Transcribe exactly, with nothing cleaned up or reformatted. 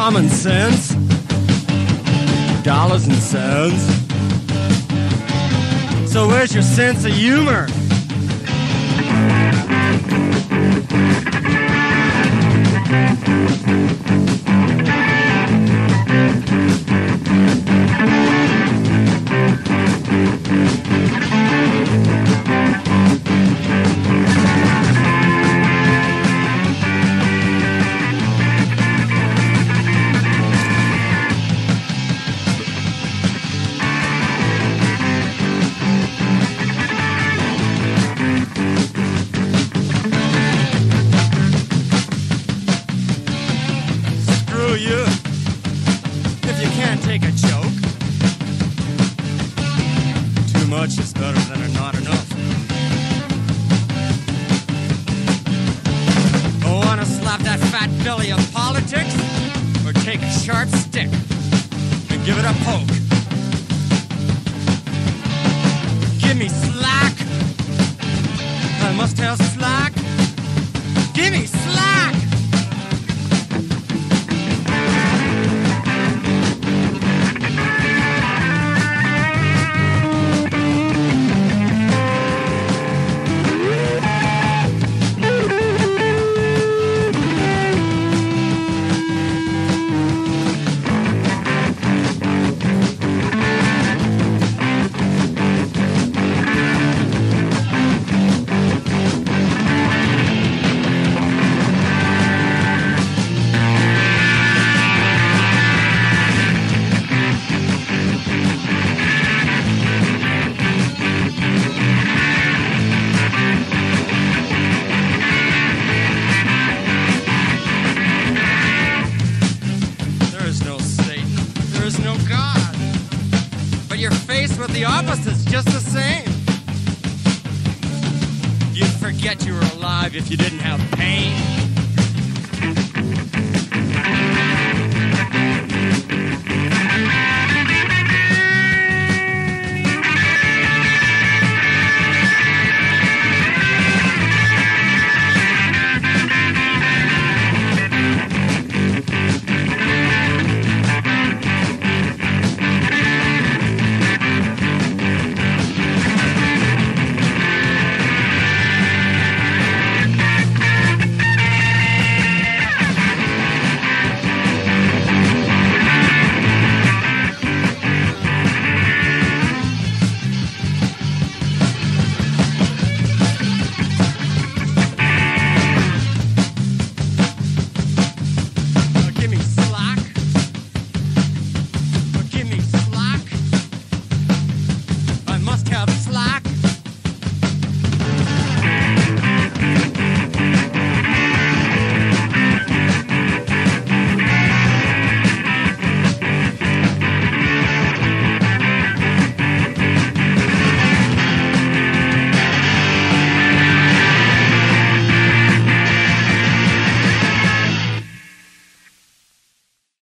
common sense, dollars and cents. So where's your sense of humor? You, if you can't take a joke, too much is better than not enough. Oh, wanna slap that fat belly of politics, or take a sharp stick and give it a poke? Give me slack. I must have slack. Give me slack. You're faced with the opposites just the same. You'd forget you were alive if you didn't have pain.